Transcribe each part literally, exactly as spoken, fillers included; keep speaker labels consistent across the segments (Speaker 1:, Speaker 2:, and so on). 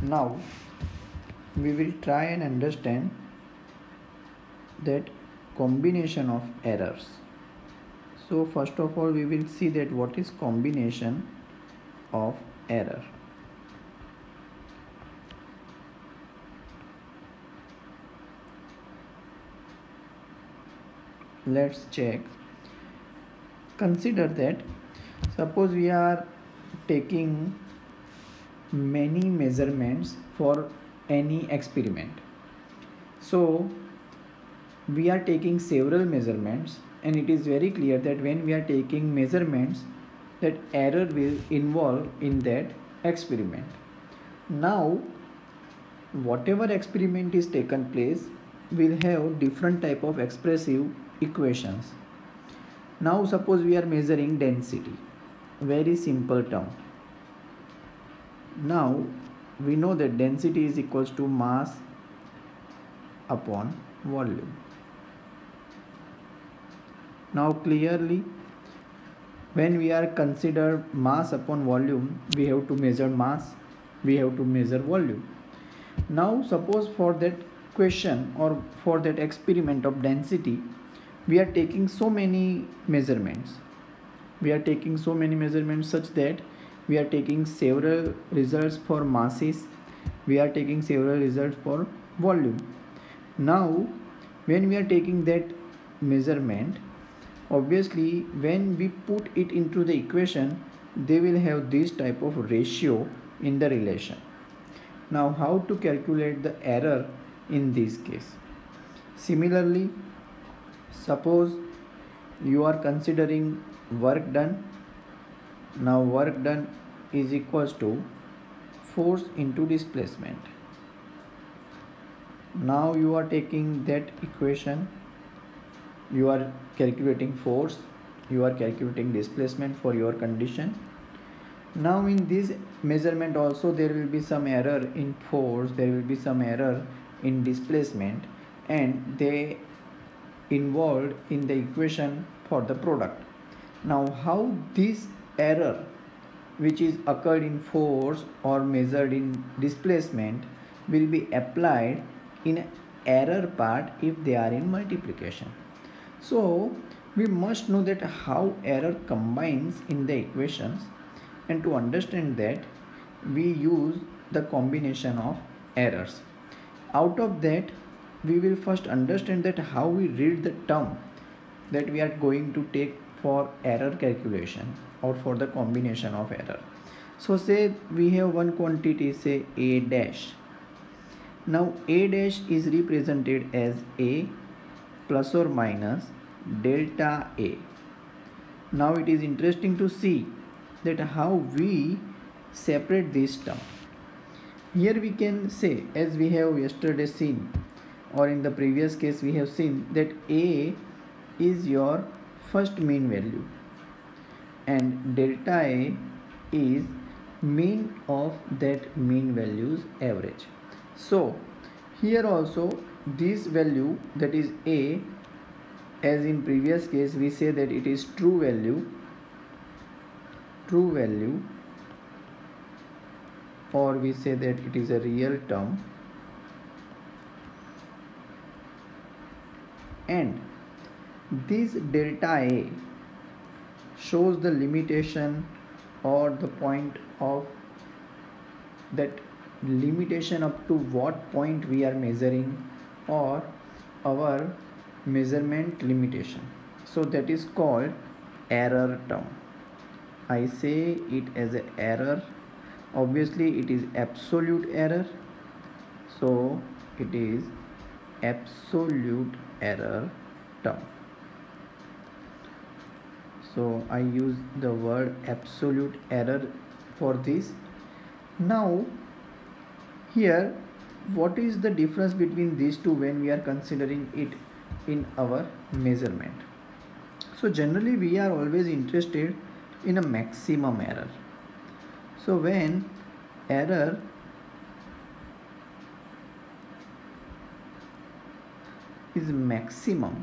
Speaker 1: Now we will try and understand that combination of errors. So first of all we will see that what is combination of error. Let's check. Consider that suppose we are taking many measurements for any experiment. So we are taking several measurements, and it is very clear that when we are taking measurements, that error will involve in that experiment. Now whatever experiment is taken place will have different type of expressive equations. Now suppose we are measuring density, very simple term. Now we know that density is equals to mass upon volume. Now clearly when we are consider mass upon volume, we have to measure mass, we have to measure volume. Now suppose for that question or for that experiment of density, we are taking so many measurements. We are taking so many measurements such that we are taking several results for masses, we are taking several results for volume. Now when we are taking that measurement, obviously when we put it into the equation, they will have this type of ratio in the relation. Now how to calculate the error in this case? Similarly, suppose you are considering work done. Now work done is equals to force into displacement. Now you are taking that equation, you are calculating force, you are calculating displacement for your condition. Now in this measurement also there will be some error in force, there will be some error in displacement, and they involved in the equation for the product. Now how this error which is occurred in force or measured in displacement will be applied in error part if they are in multiplication. So we must know that how error combines in the equations, and to understand that we use the combination of errors. Out of that we will first understand that how we read the term that we are going to take for error calculation or for the combination of error. So say we have one quantity, say A dash. Now A dash is represented as A plus or minus delta A. Now it is interesting to see that how we separate this term. Here we can say, as we have yesterday seen or in the previous case we have seen, that A is your first mean value and delta A is mean of that mean values average. So here also this value, that is A, as in previous case we say that it is true value, true value, or we say that it is a real term, and this delta A shows the limitation or the point of that limitation up to what point we are measuring, or our measurement limitation. So that is called error term. I say it as an error. Obviously it is absolute error, so it is absolute error term. So I use the word absolute error for this. Now here what is the difference between these two when we are considering it in our measurement? So generally we are always interested in a maximum error. So when error is maximum,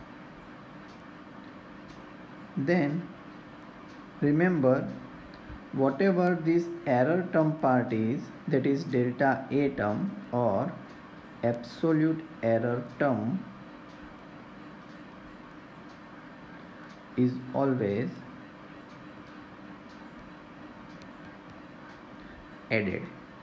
Speaker 1: then remember whatever this error term part is, that is delta A term or absolute error term, is always added.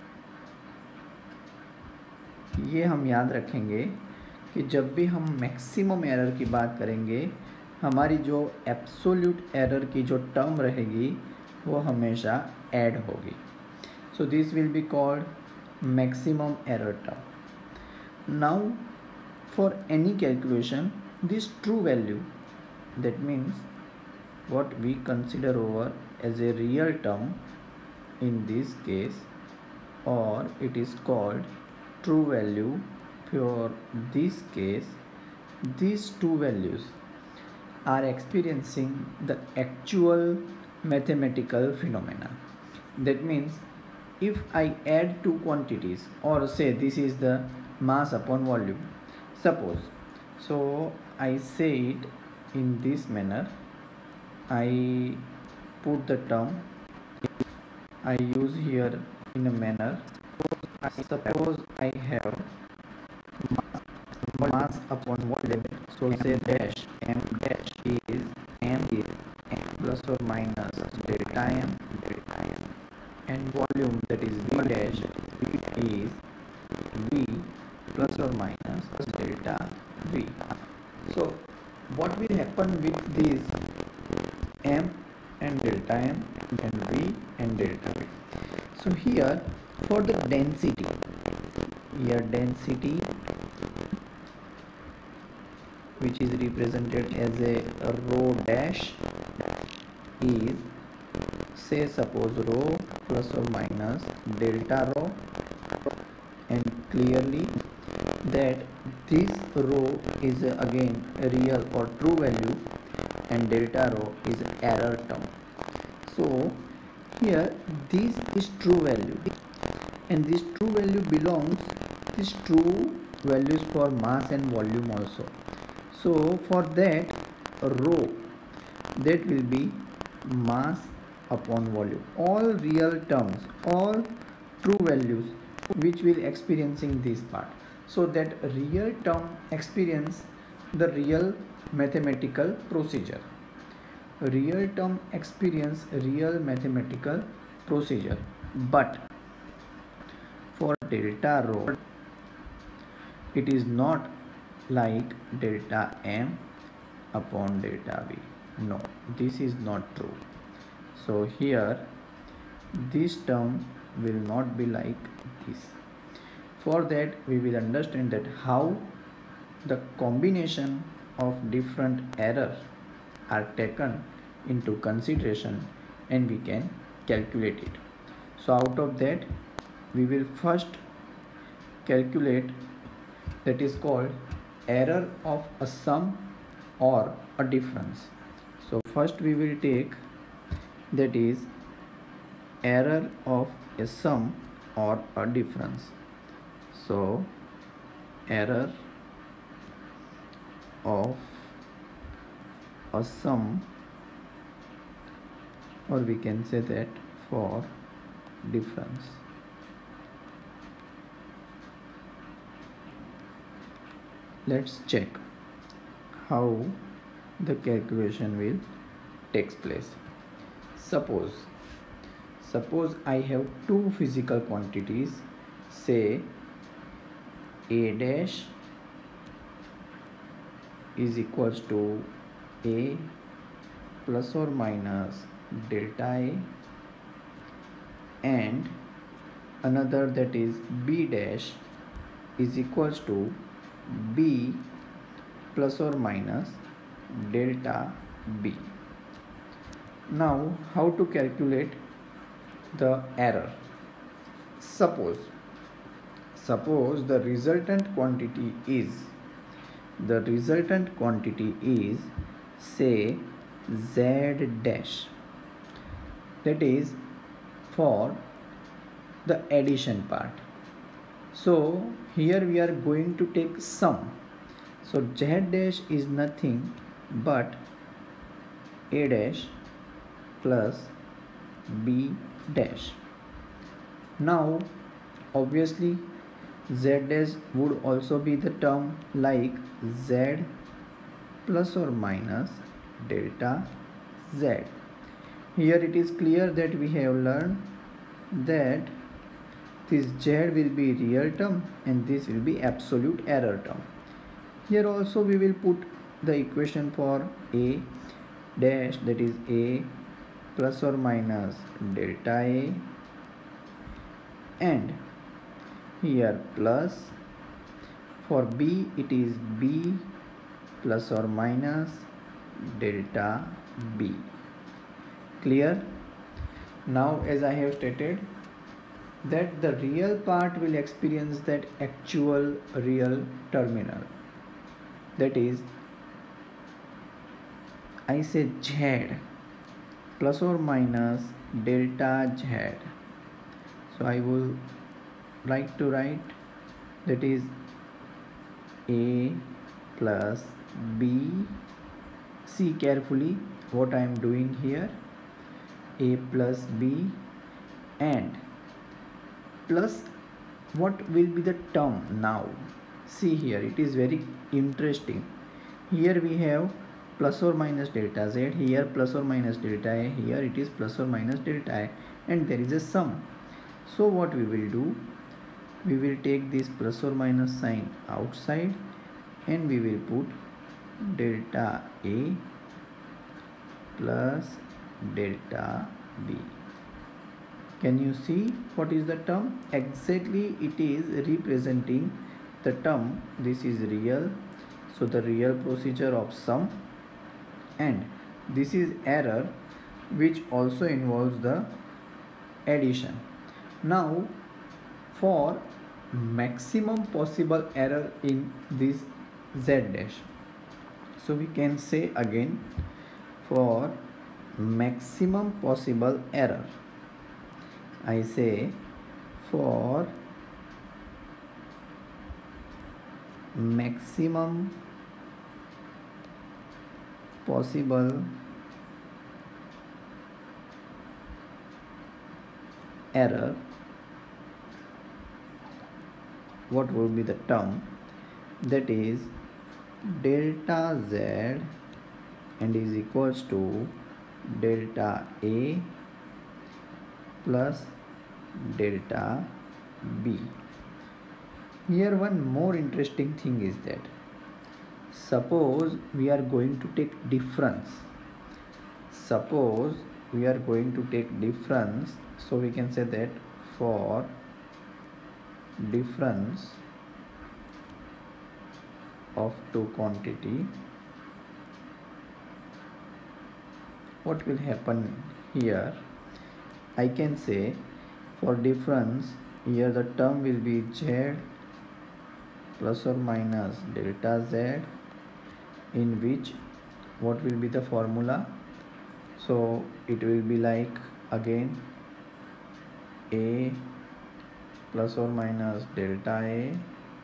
Speaker 1: ये हम याद रखेंगे कि जब भी हम maximum error की बात करेंगे, हमारी जो एब्सोल्यूट एरर की जो टर्म रहेगी वो हमेशा ऐड होगी. So this will be called maximum error term. Now for any calculation, this true value, that means what we consider over as a real term in this case, or it is called true value. For this case, these two values are experiencing the actual mathematical phenomena. That means if I add two quantities, or say this is the mass upon volume, suppose, so I say it in this manner. I put the term, I use here in a manner. Suppose I have mass upon volume, so say dash m dash is m is m plus or minus delta m, delta m, and volume, that is v dash is v plus or minus delta v. So what will happen with these m and delta m and v and delta v? So here for the density, here density, which is represented as a rho dash, is, say suppose rho plus or minus delta rho, and clearly that this rho is again a real or true value and delta rho is error term. So here this is true value, and this true value belongs, this true values for mass and volume also. So for that rho, that will be mass upon volume, all real terms, all true values which will experiencing this part. So that real term experience the real mathematical procedure. Real term experience real mathematical procedure. But for delta rho, it is not like delta m upon delta v. No, this is not true. So here this term will not be like this. For that we will understand that how the combination of different errors are taken into consideration and we can calculate it. So out of that we will first calculate, that is called error of a sum or a difference. So first we will take, that is error of a sum or a difference. So error of a sum, or we can say that for difference. Let's check how the calculation will takes place. Suppose suppose I have two physical quantities, say a dash is equals to a plus or minus delta a, and another, that is b dash is equals to b plus or minus delta b. Now how to calculate the error? Suppose suppose the resultant quantity is the resultant quantity is say z dash, that is for the addition part. So here we are going to take sum. So z dash is nothing but a dash plus b dash. Now obviously z dash would also be the term like z plus or minus delta z. Here it is clear that we have learned that this z will be real term and this will be absolute error term. Here also we will put the equation for a dash, that is a plus or minus delta a, and here plus. For b it is b plus or minus delta b. Clear? Now as I have stated that the real part will experience that actual real terminal, that is I say z plus or minus delta z. So I will like to write that is a plus b. See carefully what I am doing here, a plus b, and plus what will be the term now. See here, it is very interesting. Here we have plus or minus delta z, here plus or minus delta a, here it is plus or minus delta a, and there is a sum. So what we will do, we will take this plus or minus sign outside and we will put delta a plus delta b. Can you see what is the term? Exactly, it is representing the term. This is real, so the real procedure of sum, and this is error, which also involves the addition. Now for maximum possible error in this z dash, so we can say again, for maximum possible error, I say for maximum possible error, what will be the term? That is delta z and is equals to delta a plus delta b. Here one more interesting thing is that suppose we are going to take difference. Suppose we are going to take difference, so we can say that for difference of two quantity, what will happen here? I can say for difference, here the term will be z plus or minus delta z, in which what will be the formula? So it will be like again a plus or minus delta a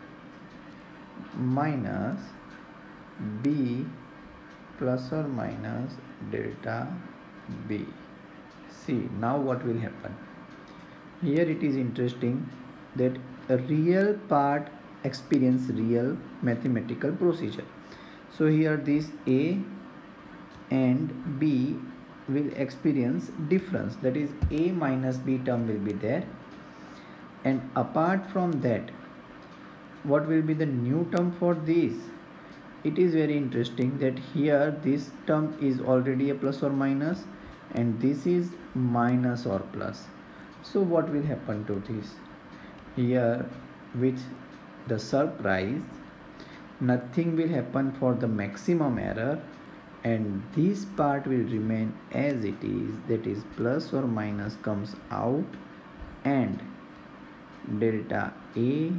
Speaker 1: minus b plus or minus delta b. See now what will happen. Here it is interesting that a real part experience real mathematical procedure. So here this a and b will experience difference, that is a minus b term will be there, and apart from that, what will be the new term for this? It is very interesting that here this term is already a plus or minus and this is minus or plus. So what will happen to this? Here with the surprise, nothing will happen for the maximum error, and this part will remain as it is, that is plus or minus comes out and delta a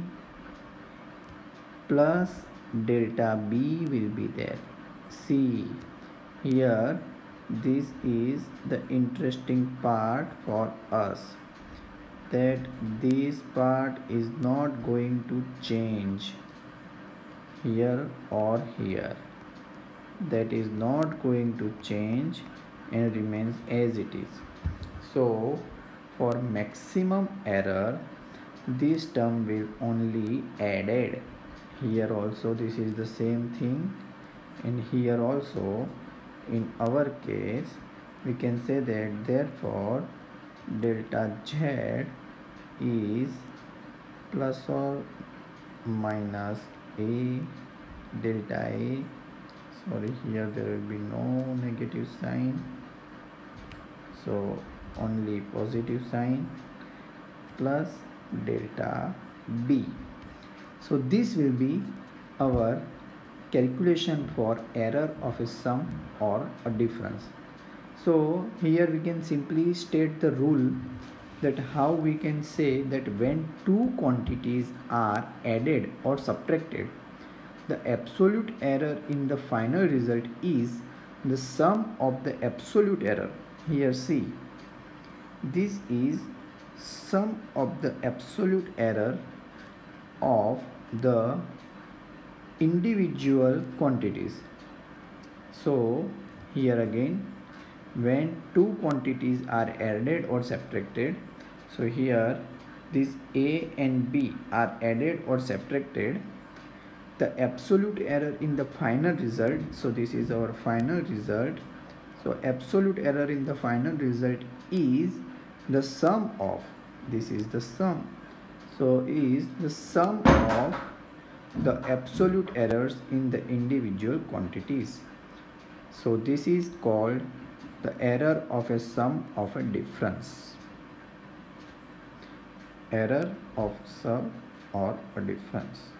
Speaker 1: plus delta b will be there. See here, this is the interesting part for us, that this part is not going to change here or here, that is not going to change and remains as it is. So for maximum error, this term will only added. Here also this is the same thing, and here also in our case we can say that therefore delta z is plus or minus a delta a. Sorry, here there will be no negative sign, so only positive sign, plus delta b. So this will be our calculation for error of a sum or a difference. So here we can simply state the rule that how we can say that when two quantities are added or subtracted, the absolute error in the final result is the sum of the absolute error. Here see, this is sum of the absolute error of the individual quantities. So here again, when two quantities are added or subtracted, so here this a and b are added or subtracted, the absolute error in the final result, so this is our final result, so absolute error in the final result is the sum of, this is the sum, so is the sum of the absolute errors in the individual quantities. So this is called the error of a sum of a difference. Error of sum or a difference.